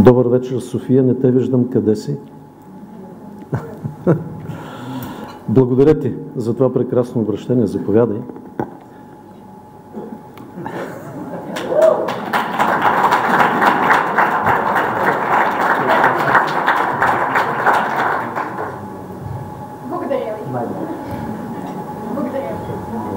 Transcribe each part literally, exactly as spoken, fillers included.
Добър вечер, София. Не те виждам. Къде си? Благодаря ти за това прекрасно обращение. Заповядай. Благодаря ви. Благодаря ви.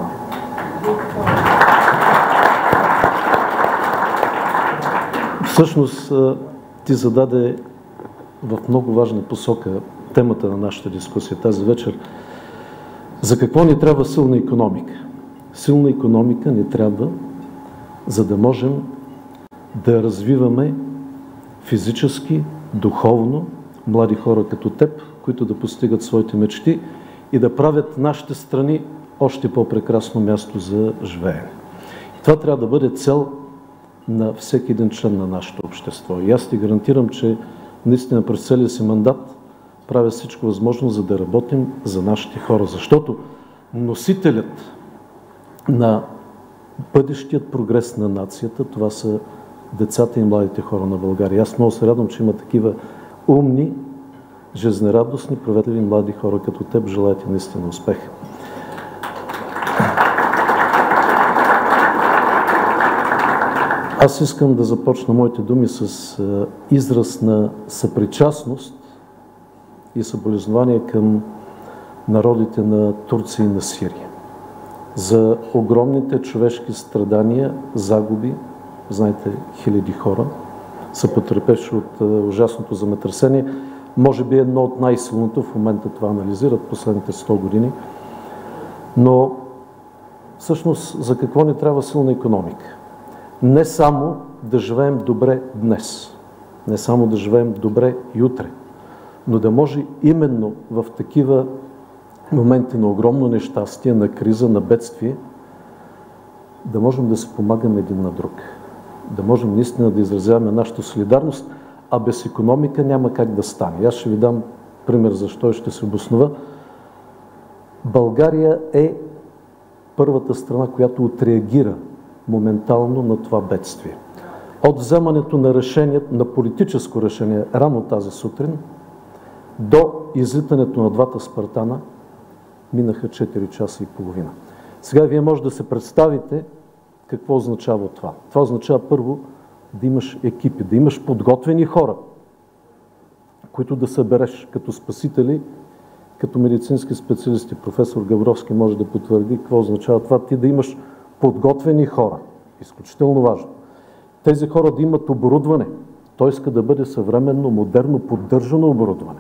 Всъщност ти зададе в много важна посока темата на нашата дискусия тази вечер. За какво ни трябва силна икономика? Силна икономика ни трябва, за да можем да развиваме физически, духовно млади хора като теб, които да постигат своите мечти и да правят нашите страни още по-прекрасно място за живеене. Това трябва да бъде цел на всеки един член на нашето общество. И аз ти гарантирам, че наистина през целия си мандат правя всичко възможно, за да работим за нашите хора. Защото носителят на бъдещият прогрес на нацията, това са децата и младите хора на България. Аз много се радвам, че има такива умни, жизнерадостни, проветливи млади хора като теб. Желая ти наистина успех. Аз искам да започна моите думи с израз на съпричастност и съболезнование към народите на Турция и на Сирия за огромните човешки страдания, загуби. Знаете, хиляди хора са потърпевши от ужасното земетресение. Може би едно от най-силното, в момента това анализират последните сто години. Но всъщност за какво ни трябва силна икономика? Не само да живеем добре днес, не само да живеем добре и утре, но да може именно в такива моменти на огромно нещастие, на криза, на бедствие, да можем да се помагаме един на друг. Да можем наистина да изразяваме нашата солидарност, а без икономика няма как да стане. Аз ще ви дам пример защо и ще се обоснова. България е първата страна, която отреагира моментално на това бедствие. От вземането на решение, на политическо решение рано тази сутрин, до излитането на двата Спартана минаха четири часа и половина. Сега вие може да се представите какво означава това. Това означава първо да имаш екипи, да имаш подготвени хора, които да събереш като спасители, като медицински специалисти. Професор Габровски може да потвърди какво означава това. Ти да имаш подготвени хора. Изключително важно. Тези хора да имат оборудване. Той иска да бъде съвременно, модерно, поддържано оборудване.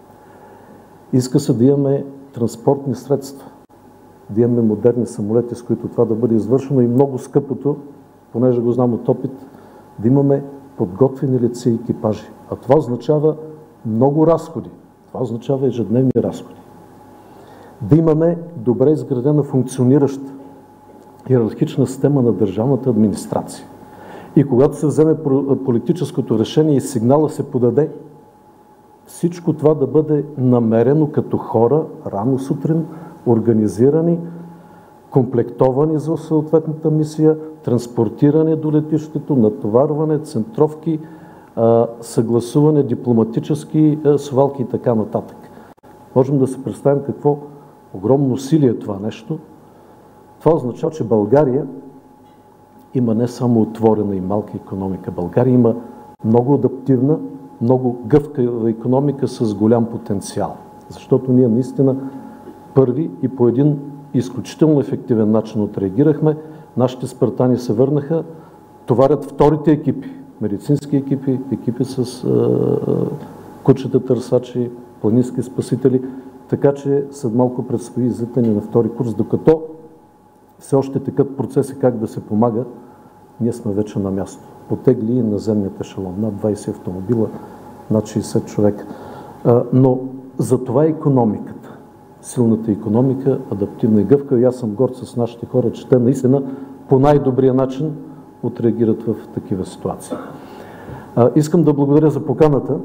Иска се да имаме транспортни средства, да имаме модерни самолети, с които това да бъде извършено и много скъпото, понеже го знам от опит, да имаме подготвени лица и екипажи. А това означава много разходи. Това означава ежедневни разходи. Да имаме добре изградена, функционираща йерархична система на държавната администрация. И когато се вземе политическото решение и сигнала се подаде, всичко това да бъде намерено като хора, рано сутрин, организирани, комплектовани за съответната мисия, транспортиране до летището, натоварване, центровки, съгласуване, дипломатически свалки и така нататък. Можем да се представим какво огромно усилие е това нещо. Това означава, че България има не само отворена и малка икономика. България има много адаптивна, много гъвкава икономика с голям потенциал. Защото ние наистина първи и по един изключително ефективен начин отреагирахме. Нашите спартани се върнаха, товарят вторите екипи, медицински екипи, екипи с е, кучета търсачи, планински спасители. Така че след малко предстои излитане на втори курс, докато все още текат процеси как да се помага, ние сме вече на място. Потегли и наземният ешелон, над двайсет автомобила, над шейсет човека. Но за това е икономиката. Силната икономика, адаптивна и гъвка. И аз съм горд с нашите хора, че те наистина по най-добрия начин отреагират в такива ситуации. Искам да благодаря за поканата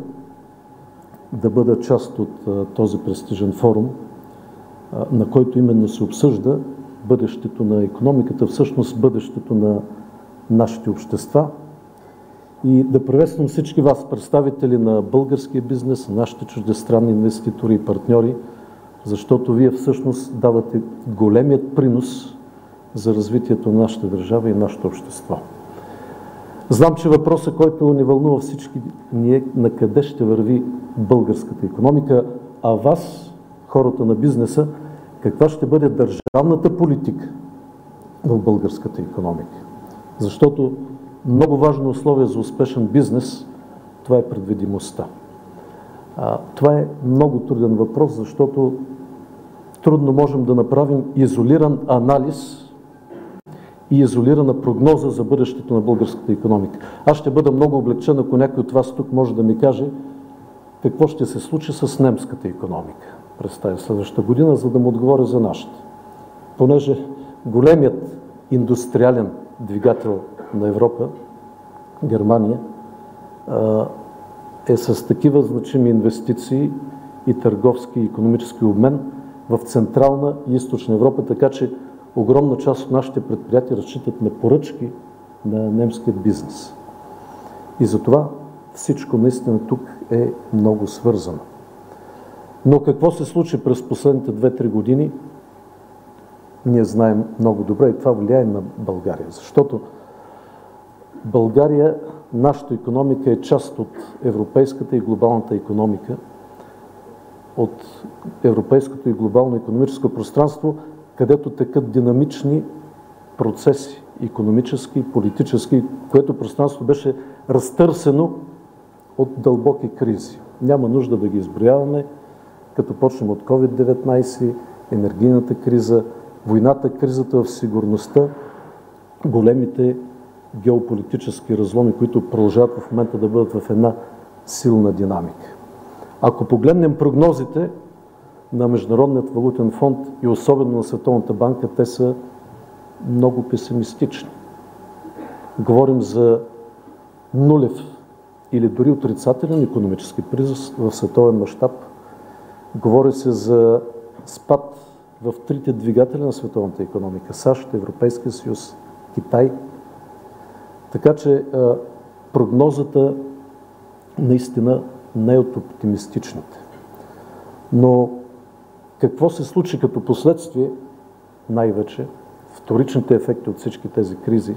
да бъда част от този престижен форум, на който именно се обсъжда бъдещето на икономиката, всъщност бъдещето на нашите общества и да приветствам всички вас, представители на българския бизнес, нашите чуждестранни инвеститори и партньори, защото вие всъщност давате големият принос за развитието на нашата държава и нашето общество. Знам, че въпросът, който ни вълнува всички ни е на къде ще върви българската икономика, а вас, хората на бизнеса, каква ще бъде държавната политика в българската икономика. Защото много важно условие за успешен бизнес, това е предвидимостта. А, това е много труден въпрос, защото трудно можем да направим изолиран анализ и изолирана прогноза за бъдещето на българската икономика. Аз ще бъда много облегчен, ако някой от вас тук може да ми каже какво ще се случи с немската икономика през тази следващата година, за да му отговоря за нашата. Понеже големият индустриален двигател на Европа, Германия, е с такива значими инвестиции и търговски и икономически обмен в Централна и Източна Европа, така че огромна част от нашите предприятия разчитат на поръчки на немския бизнес. И затова всичко наистина тук е много свързано. Но какво се случи през последните две-три години, ние знаем много добре и това влияе на България, защото България, нашата икономика е част от европейската и глобалната икономика, от европейското и глобално икономическо пространство, където текат динамични процеси, икономически и политически, което пространство беше разтърсено от дълбоки кризи. Няма нужда да ги изброяваме, като почнем от ковид деветнайсет, енергийната криза, войната, кризата в сигурността, големите геополитически разломи, които продължават в момента да бъдат в една силна динамика. Ако погледнем прогнозите на Международният валутен фонд и особено на Световната банка, те са много песимистични. Говорим за нулев или дори отрицателен икономически прираст в световен мащаб. Говори се за спад в трите двигатели на световната икономика – САЩ, Европейския съюз, Китай. Така че прогнозата наистина не е от оптимистичните. Но какво се случи като последствие, най-вече вторичните ефекти от всички тези кризи?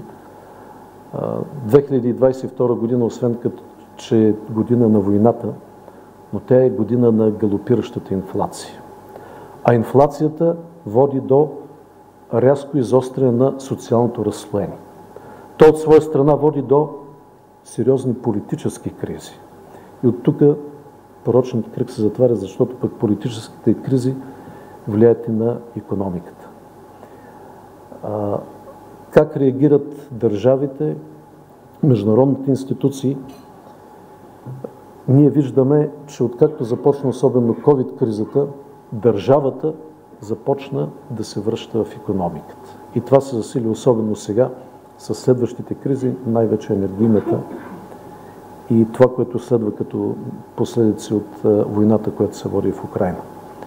две хиляди двадесет и втора година, освен като че е година на войната, но тя е година на галопиращата инфлация. А инфлацията води до рязко изостряне на социалното разслоение. То от своя страна води до сериозни политически кризи. И от тук порочният кръг се затваря, защото пък политическите кризи влияят и на икономиката. А, как реагират държавите, международните институции? Ние виждаме, че откакто започна особено ковид-кризата, държавата започна да се връща в икономиката. И това се засили особено сега с следващите кризи, най-вече енергийната и това, което следва като последици от войната, която се води в Украйна.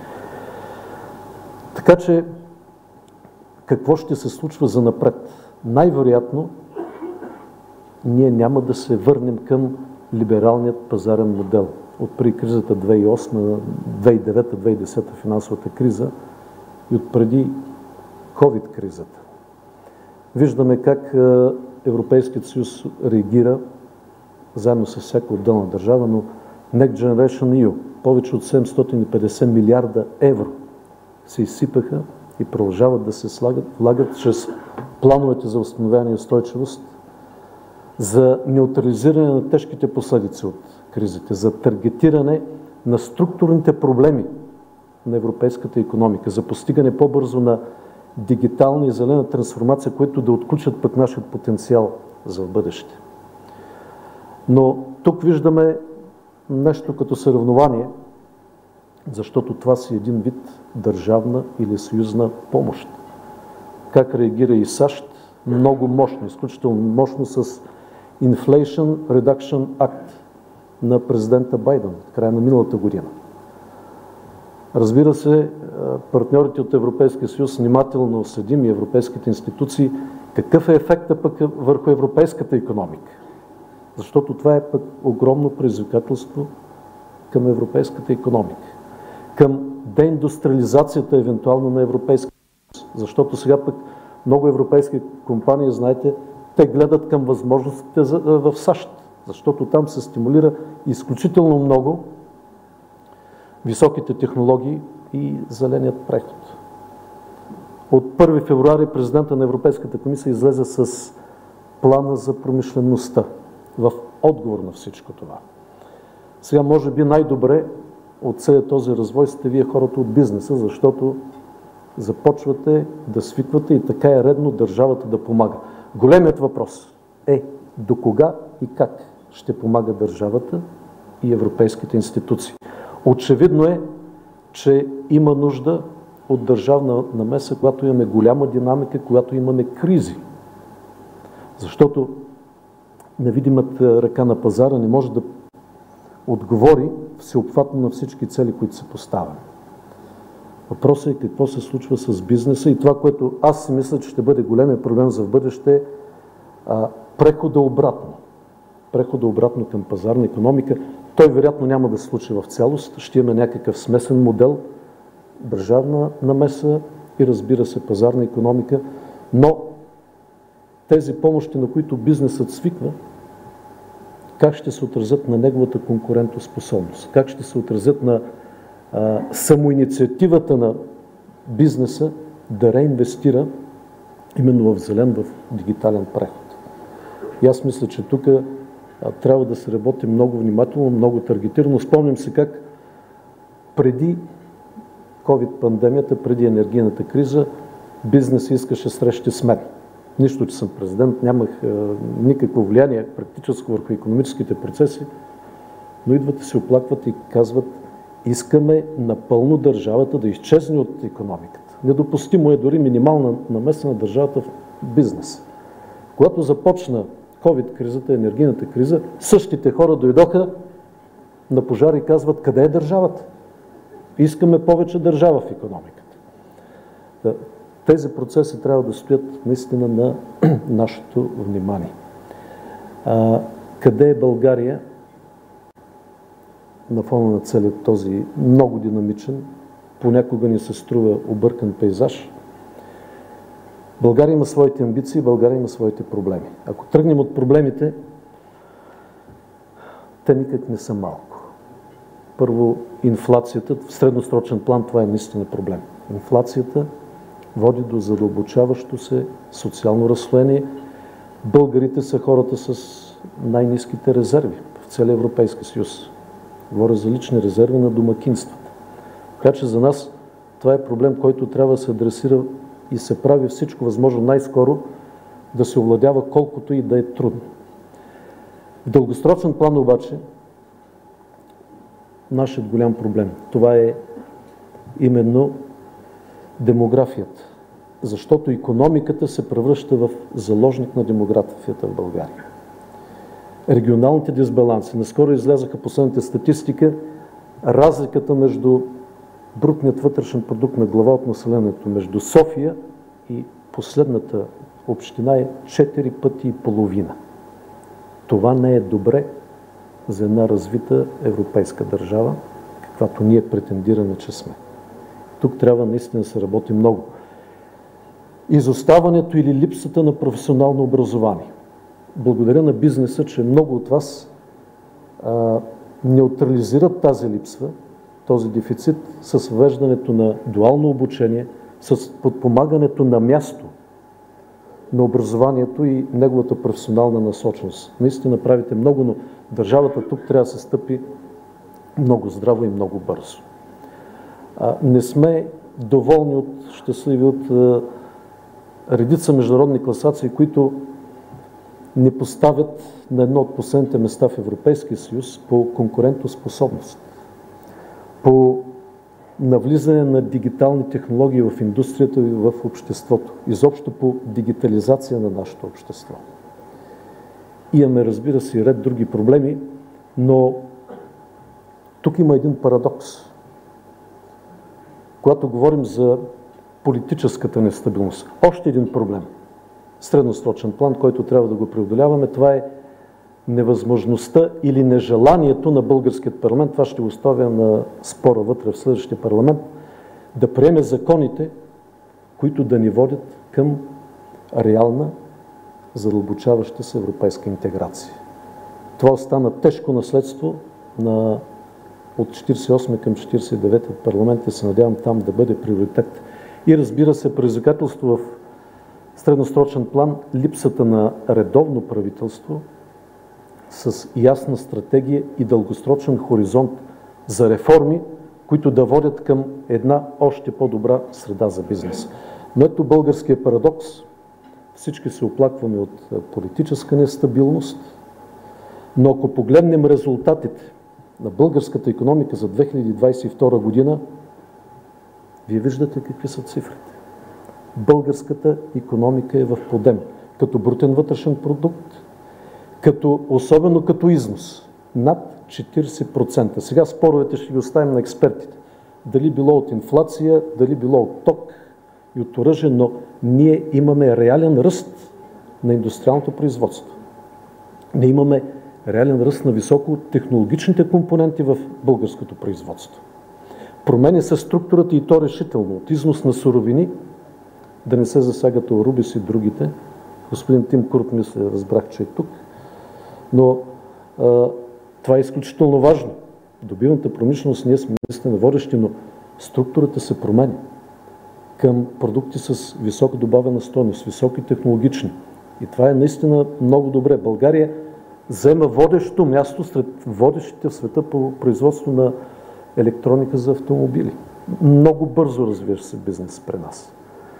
Така че, какво ще се случва занапред? Най-вероятно, ние няма да се върнем към либералният пазарен модел. От при кризата две хиляди и осма, две хиляди и девета, две хиляди и десета финансовата криза и от преди ковид-кризата. Виждаме как Европейският съюз реагира заедно с всяка отделна държава, но Next Generation и ю, повече от седемстотин и петдесет милиарда евро се изсипаха и продължават да се слагат, влагат чрез плановете за възстановяване и устойчивост за неутрализиране на тежките последици от кризите, за таргетиране на структурните проблеми на европейската икономика, за постигане по-бързо на дигитална и зелена трансформация, които да отключат пък нашия потенциал за в бъдеще. Но тук виждаме нещо като съревнование, защото това си един вид държавна или съюзна помощ. Как реагира и САЩ? Много мощно, изключително мощно с Inflation Reduction Act на президента Байден в края на миналата година. Разбира се, партньорите от Европейския съюз внимателно следим и европейските институции какъв е ефектът пък върху европейската икономика. Защото това е пък огромно предизвикателство към европейската икономика, към деиндустриализацията евентуално на Европейския съюз. Защото сега пък много европейски компании, знаете, те гледат към възможностите в САЩ, защото там се стимулира изключително много високите технологии и зеленият преход. От първи февруари президента на Европейската комисия излезе с плана за промишлеността в отговор на всичко това. Сега може би най-добре от целият този развой сте вие хората от бизнеса, защото започвате да свиквате и така е редно държавата да помага. Големият въпрос е до кога и как ще помага държавата и европейските институции. Очевидно е, че има нужда от държавна намеса, когато имаме голяма динамика, когато имаме кризи. Защото невидимата ръка на пазара не може да отговори всеобхватно на всички цели, които се поставят. Въпросът е какво се случва с бизнеса и това, което аз си мисля, че ще бъде големия проблем за в бъдеще, а, прехода обратно. Прехода обратно към пазарна икономика. Той вероятно няма да се случи в цялост. Ще имаме някакъв смесен модел, държавна намеса и разбира се пазарна икономика, но тези помощи, на които бизнесът свиква, как ще се отразят на неговата конкурентоспособност, как ще се отразят на а, самоинициативата на бизнеса да реинвестира именно в зелен, в дигитален преход. И аз мисля, че тук а, трябва да се работи много внимателно, много таргетирано. Спомням се как преди ковид-пандемията, преди енергийната криза, бизнес искаше срещи с мен. Нищо, че съм президент, нямах е, никакво влияние практически върху икономическите процеси, но идват и се оплакват и казват, искаме напълно държавата да изчезне от икономиката. Недопустимо е дори минимална намеса на държавата в бизнес. Когато започна ковид-кризата, енергийната криза, същите хора дойдоха на пожар и казват, къде е държавата? Искаме повече държава в икономиката. Тези процеси трябва да стоят наистина на нашето внимание. А, къде е България на фона на целият този много динамичен, понякога ни се струва объркан пейзаж? България има своите амбиции, България има своите проблеми. Ако тръгнем от проблемите, те никак не са малко. Първо, инфлацията, в средносрочен план това е наистина проблем. Инфлацията води до задълбочаващо се социално разслоение. Българите са хората с най-ниските резерви в целия Европейски съюз. Говоря за лични резерви на домакинствата. Така че за нас това е проблем, който трябва да се адресира и се прави всичко възможно най-скоро да се овладява колкото и да е трудно. В дългосрочен план обаче нашият голям проблем, това е именно демографията. Защото икономиката се превръща в заложник на демографията в България. Регионалните дисбаланси. Наскоро излязаха последните статистика. Разликата между брутният вътрешен продукт на глава от населението между София и последната община е четири пъти и половина. Това не е добре за една развита европейска държава, каквато ние претендираме, че сме. Тук трябва наистина да се работи много. Изоставането или липсата на професионално образование. Благодаря на бизнеса, че много от вас а, неутрализират тази липса, този дефицит с въвеждането на дуално обучение, с подпомагането на място на образованието и неговата професионална насоченост. Наистина правите много, но държавата тук трябва да се стъпи много здраво и много бързо. А, не сме доволни от щастливи от а, редица международни класации, които ни поставят на едно от последните места в Европейския съюз по конкурентоспособност, по навлизане на дигитални технологии в индустрията и в обществото, изобщо по дигитализация на нашето общество. Имаме, разбира се, и ред други проблеми, но тук има един парадокс. Когато говорим за политическата нестабилност, още един проблем, средносрочен план, който трябва да го преодоляваме, това е невъзможността или нежеланието на българският парламент, това ще оставя на спора вътре в следващия парламент, да приеме законите, които да ни водят към реална, задълбочаваща се европейска интеграция. Това остана тежко наследство на, от четиридесет и осми към четиридесет и девети парламент и се надявам там да бъде приоритет. И разбира се, предизвикателство в средносрочен план, липсата на редовно правителство с ясна стратегия и дългосрочен хоризонт за реформи, които да водят към една още по-добра среда за бизнес. Но ето българския парадокс. Всички се оплакваме от политическа нестабилност, но ако погледнем резултатите на българската икономика за две хиляди двадесет и втора година, вие виждате какви са цифрите. Българската икономика е в подем, като брутен вътрешен продукт, като, особено като износ, над четиридесет процента. Сега споровете ще ги оставим на експертите. Дали било от инфлация, дали било от ток и от оръжие, но ние имаме реален ръст на индустриалното производство. Ние имаме реален ръст на високотехнологичните компоненти в българското производство. Променя се структурата и то решително. От износ на суровини, да не се засягат Орубис и другите. Господин Тим Курт, мисля, разбрах, че е тук. Но а, това е изключително важно. Добивната промишленост, ние сме наистина водещи, но структурата се променя към продукти с висока добавена стойност, високи технологични. И това е наистина много добре. България взема водещо място сред водещите в света по производство на електроника за автомобили. Много бързо развива се бизнес при нас.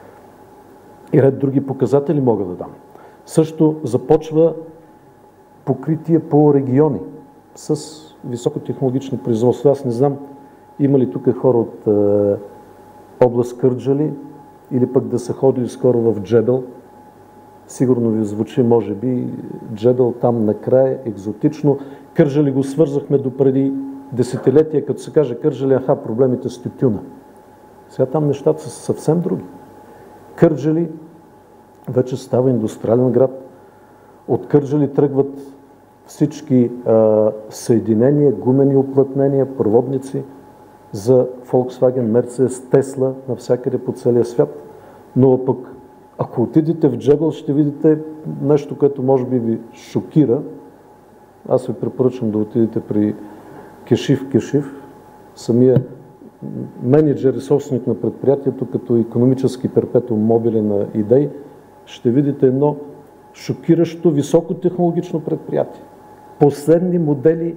И ред други показатели мога да дам. Също започва покритие по региони с високотехнологични производства. Аз не знам, има ли тук хора от е, област Кърджали или пък да са ходили скоро в Джебел. Сигурно ви звучи, може би, Джебел там накрая, екзотично. Кърджали го свързахме до преди десетилетия, като се каже Кърджали, аха, проблемите с тютюна. Сега там нещата са съвсем други. Кърджали вече става индустриален град. От Кърджали тръгват всички а, съединения, гумени уплътнения, проводници за Volkswagen, Mercedes, Tesla навсякъде по целия свят. Но пък, ако отидете в Джебел, ще видите нещо, което може би ви шокира. Аз ви препоръчвам да отидете при Кешиф Кешиф, самия менеджер и собственик на предприятието, като икономически перпетуум мобиле на идеи, ще видите едно шокиращо високотехнологично предприятие. Последни модели,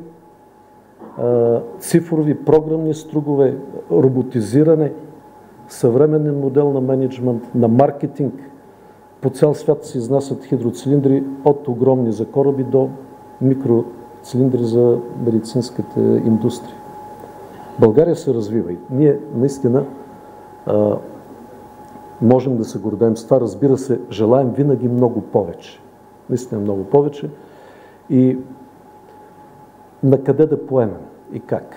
цифрови програмни стругове, роботизиране, съвременен модел на менеджмент, на маркетинг. По цял свят се изнасят хидроцилиндри от огромни за кораби до микроцилиндри за медицинската индустрия. България се развива и ние наистина а, можем да се гордеем с това. Разбира се, желаем винаги много повече. Наистина много повече. И на къде да поемем и как?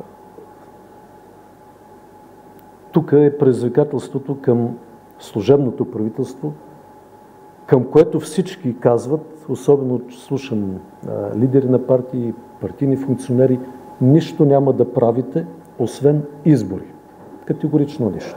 Тук е предизвикателството към служебното правителство, към което всички казват, особено слушам а, лидери на партии, партийни функционери, нищо няма да правите, освен избори. Категорично нищо.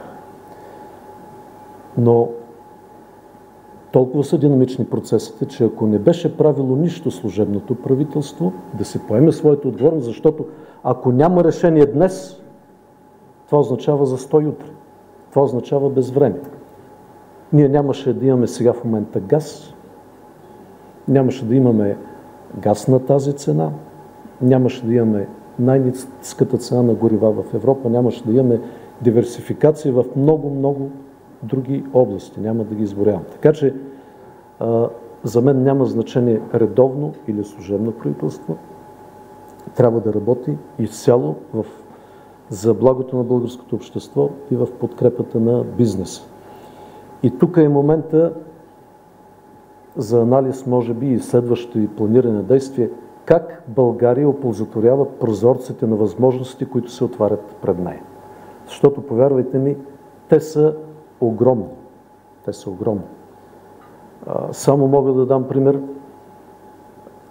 Но толкова са динамични процесите, че ако не беше правило нищо служебното правителство, да се поеме своята отговорност, защото ако няма решение днес, това означава застой утре. Това означава безвремие. Ние нямаше да имаме сега в момента газ, нямаше да имаме газ на тази цена, нямаше да имаме най-ниската цена на горива в Европа, нямаше да имаме диверсификация в много-много други области. Няма да ги изборявам. Така че а, за мен няма значение редовно или служебно правителство. Трябва да работи изцяло в, за благото на българското общество и в подкрепата на бизнеса. И тук е момента за анализ, може би, и следващото и планиране на действие, как България оползотворява прозорците на възможности, които се отварят пред нея. Защото, повярвайте ми, те са огромни. Те са огромни. Само мога да дам пример.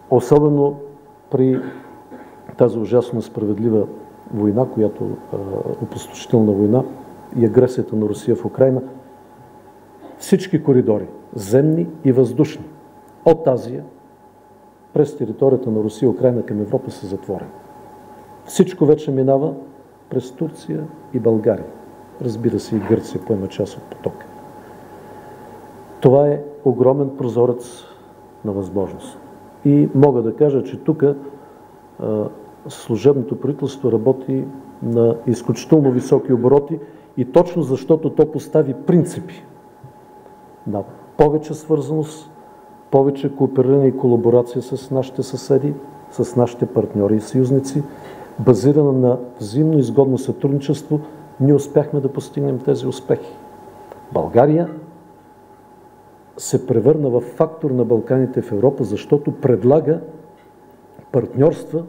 особено при тази ужасно справедлива война, която е опустошителна война и агресията на Русия в Украйна, всички коридори, земни и въздушни, от Азия през територията на Русия и Украйна към Европа са затворени. Всичко вече минава през Турция и България. Разбира се, и Гърция поема част от потока. Това е огромен прозорец на възможност. И мога да кажа, че тук служебното правителство работи на изключително високи обороти и точно защото то постави принципи на повече свързаност, повече коопериране и колаборация с нашите съседи, с нашите партньори и съюзници, базирана на взаимно изгодно сътрудничество, ние успяхме да постигнем тези успехи. България се превърна в фактор на Балканите в Европа, защото предлага партньорства,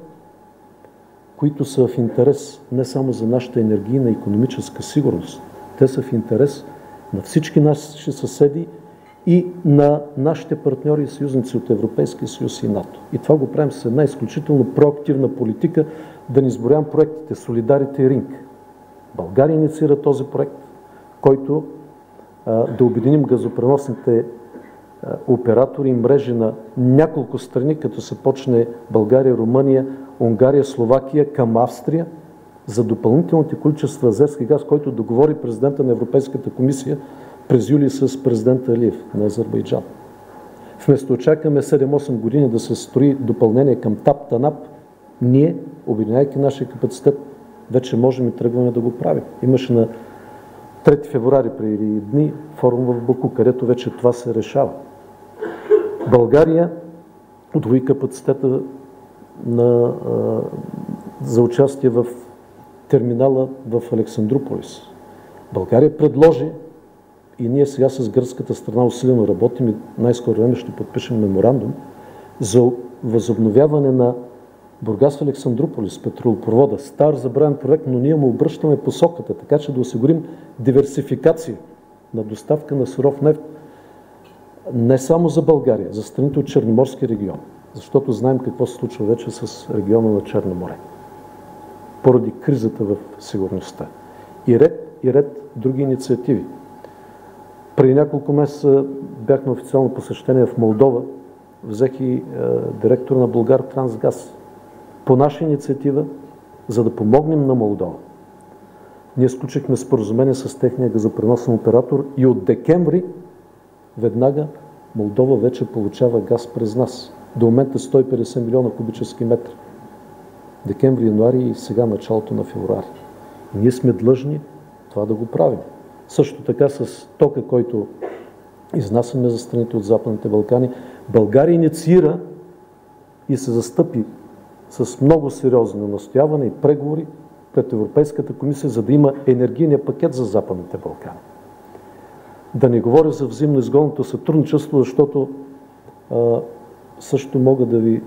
които са в интерес не само за нашата енергийна и икономическа сигурност, те са в интерес на всички наши съседи и на нашите партньори и съюзници от Европейския съюз и НАТО. И това го правим с една изключително проактивна политика, да не изброявам проектите Солидарите и Ринг. България инициира този проект, който а, да обединим газопреносните а, оператори и мрежи на няколко страни, като се почне България, Румъния, Унгария, Словакия към Австрия, за допълнителните количества азерски газ, който договори президента на Европейската комисия през юли с президента Алиев на Азербайджан. Вместо чакаме седем-осем години да се строи допълнение към ТАП, ТАНАП, ние, обединяйки нашия капацитет, вече можем и тръгваме да го правим. Имаше на трети февруари преди дни форум в Баку, където вече това се решава. България удвои капацитета на, а, за участие в терминала в Александруполис. България предложи и ние сега с гръцката страна усилено работим и най-скоро време ще подпишем меморандум за възобновяване на Бургас в Александруполис, петролопровода. Стар забравен проект, но ние му обръщаме посоката, така че да осигурим диверсификация на доставка на суров нефт не само за България, за страните от Черноморски регион, защото знаем какво се случва вече с региона на Черно море, поради кризата в сигурността. И ред, и ред други инициативи. Преди няколко месеца бях на официално посещение в Молдова, взех и е, директор на Булгартрансгаз. По наша инициатива, за да помогнем на Молдова, ние сключихме споразумение с техния газопреносен оператор и от декември веднага Молдова вече получава газ през нас. До момента сто и петдесет милиона кубически метра. Декември, януари и сега началото на февруари. И ние сме длъжни това да го правим. Също така с тока, който изнасяме за страните от Западните Балкани, България инициира и се застъпи с много сериозно настояване и преговори пред Европейската комисия, за да има енергийния пакет за Западните Балкани. Да не говоря за взаимно изгодното сътрудничество, защото а, също мога да ви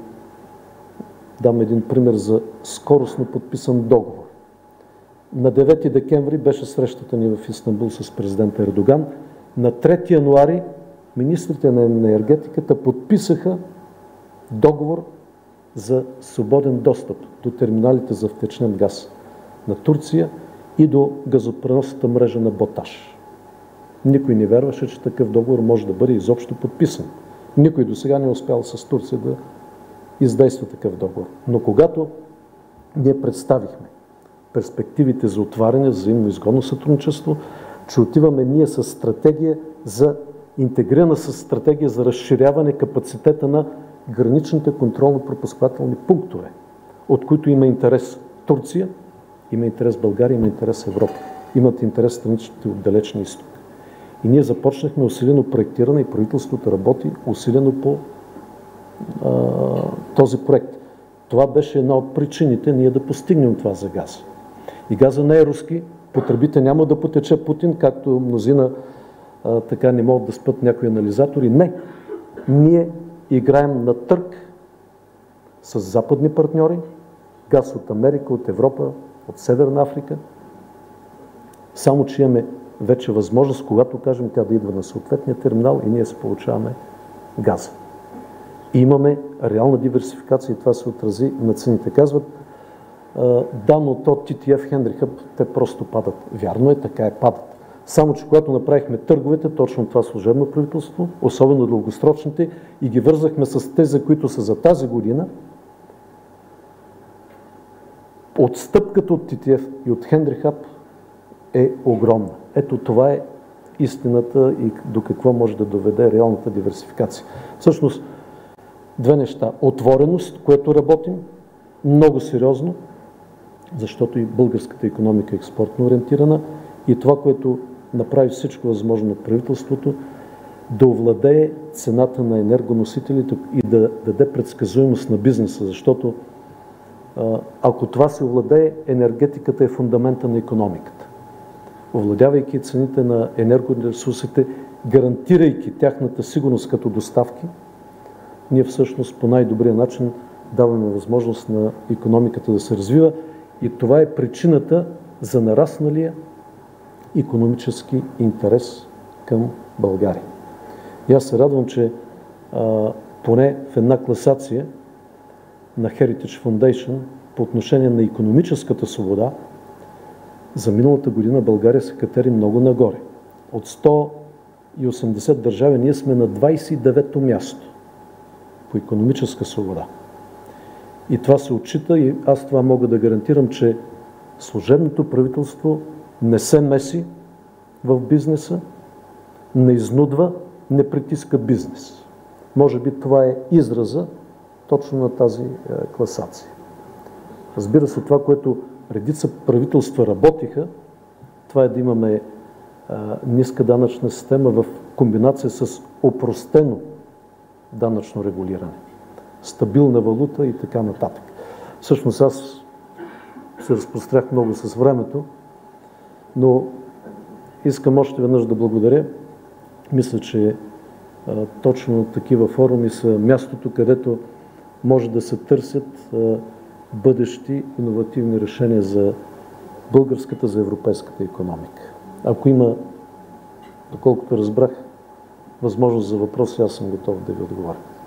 дам един пример за скоростно подписан договор. На девети декември беше срещата ни в Истанбул с президента Ердоган. На трети януари министрите на енергетиката подписаха договор за свободен достъп до терминалите за втечнен газ на Турция и до газопреносната мрежа на Боташ. Никой не вярваше, че такъв договор може да бъде изобщо подписан. Никой до сега не е успял с Турция да издейства такъв договор. Но когато ние представихме перспективите за отваряне, за взаимно изгодно сътрудничество, че отиваме ние с стратегия за интегрирана с стратегия за разширяване капацитета на граничните контролно-пропускателни пунктове, от които има интерес Турция, има интерес България, има интерес Европа, имат интерес страните от далечния изток. И ние започнахме усилено проектиране и правителството работи усилено по а, този проект. Това беше една от причините ние да постигнем това за газа. И газа не е руски, потребите няма да потече Путин, както мнозина а, така не могат да спят някои анализатори. Не, ние играем на търг с западни партньори, газ от Америка, от Европа, от Северна Африка, само че имаме вече възможност, когато кажем тя да идва на съответния терминал и ние се получаваме газа. имаме реална диверсификация и това се отрази на цените. Казват, да, но то Ти Ти Еф, Henry Hub, те просто падат. Вярно е, така е, падат. Само че когато направихме търговете, точно това служебно правителство, особено дългосрочните, и ги вързахме с тези, които са за тази година, отстъпката от Ти Ти Еф и от Henry Hub е огромна. Ето това е истината и до какво може да доведе реалната диверсификация. Всъщност, две неща. Отвореност, което работим много сериозно, защото и българската икономика е експортно ориентирана, и това, което направи всичко възможно от правителството, да овладее цената на енергоносителите и да даде предсказуемост на бизнеса, защото ако това се овладее, енергетиката е фундамента на икономиката. Овладявайки цените на енергоресурсите, гарантирайки тяхната сигурност като доставки, ние всъщност по най-добрия начин даваме възможност на икономиката да се развива и това е причината за нарасналия икономически интерес към България. И аз се радвам, че а, поне в една класация на Heritage Foundation по отношение на икономическата свобода за миналата година България се катери много нагоре. От сто и осемдесет държави ние сме на двадесет и девето място по икономическа свобода. И това се отчита и аз това мога да гарантирам, че служебното правителство не се меси в бизнеса, не изнудва, не притиска бизнес. Може би това е израза точно на тази е, класация. Разбира се, това, което редица правителства работиха, това е да имаме е, ниска данъчна система в комбинация с опростено данъчно регулиране, стабилна валута и така нататък. Всъщност аз се разпрострях много с времето, но искам още веднъж да благодаря. Мисля, че а, точно такива форуми са мястото, където може да се търсят а, бъдещи иновативни решения за българската, за европейската икономика. Ако има, доколкото разбрах, възможност за въпроси, аз съм готов да ви отговоря.